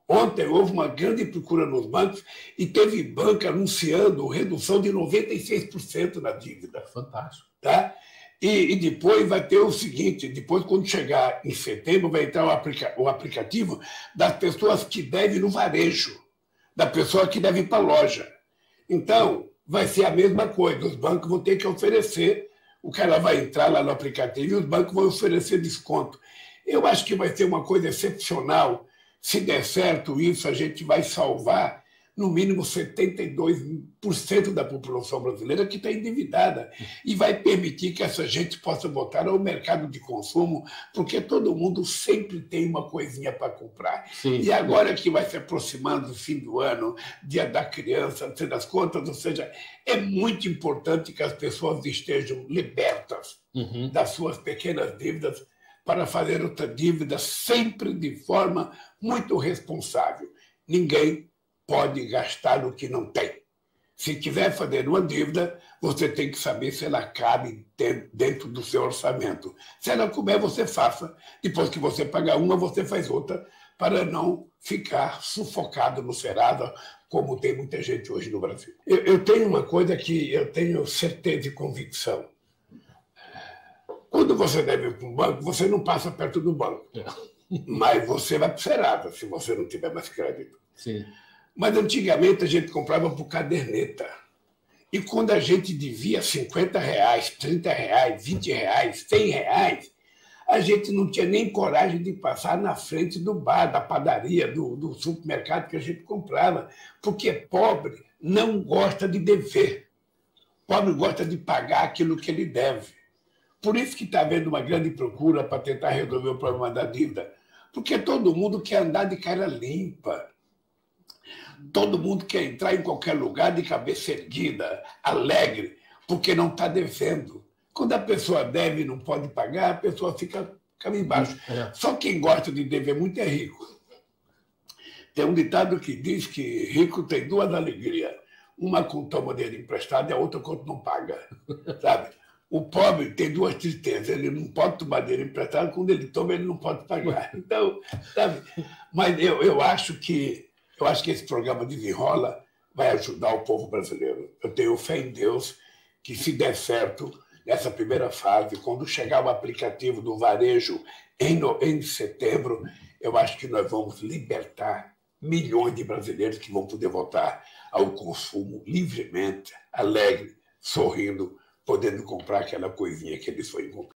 Ontem houve uma grande procura nos bancos e teve banco anunciando redução de 96% na dívida. Fantástico. Tá? E depois vai ter o seguinte, depois quando chegar em setembro vai entrar o aplicativo das pessoas que devem no varejo, da pessoa que deve ir para a loja. Então, vai ser a mesma coisa, os bancos vão ter que oferecer, o cara vai entrar lá no aplicativo e os bancos vão oferecer desconto. Eu acho que vai ser uma coisa excepcional. Se der certo isso, a gente vai salvar no mínimo 72% da população brasileira que está endividada e vai permitir que essa gente possa voltar ao mercado de consumo, porque todo mundo sempre tem uma coisinha para comprar. Sim. E agora que vai se aproximando o fim do ano, Dia da Criança, no fim das contas, ou seja, é muito importante que as pessoas estejam libertas das suas pequenas dívidas para fazer outra dívida sempre de forma muito responsável. Ninguém pode gastar o que não tem. Se quiser fazer uma dívida, você tem que saber se ela cabe dentro do seu orçamento. Se ela couber, você faça. Depois que você pagar uma, você faz outra, para não ficar sufocado no Serasa, como tem muita gente hoje no Brasil. Eu tenho uma coisa que eu tenho certeza e convicção. Quando você deve ir para um banco, você não passa perto do banco. Mas você vai para o Serasa, se você não tiver mais crédito. Sim. Mas antigamente a gente comprava por caderneta. E quando a gente devia R$50, R$30, R$20, R$100, a gente não tinha nem coragem de passar na frente do bar, da padaria, do supermercado que a gente comprava. Porque pobre não gosta de dever. Pobre gosta de pagar aquilo que ele deve. Por isso que está havendo uma grande procura para tentar resolver o problema da dívida. Porque todo mundo quer andar de cara limpa. Todo mundo quer entrar em qualquer lugar de cabeça erguida, alegre, porque não está devendo. Quando a pessoa deve e não pode pagar, a pessoa fica embaixo. Só quem gosta de dever muito é rico. Tem um ditado que diz que rico tem duas alegrias. Uma quando toma dinheiro emprestado e a outra quando não paga. Sabe? O pobre tem duas tristezas. Ele não pode tomar dinheiro emprestado, quando ele toma, ele não pode pagar. Então, sabe? Mas eu acho que esse programa Desenrola vai ajudar o povo brasileiro. Eu tenho fé em Deus que, se der certo, nessa primeira fase, quando chegar o aplicativo do varejo em setembro, eu acho que nós vamos libertar milhões de brasileiros que vão poder voltar ao consumo livremente, alegre, sorrindo, podendo comprar aquela coisinha que eles sonham comprar.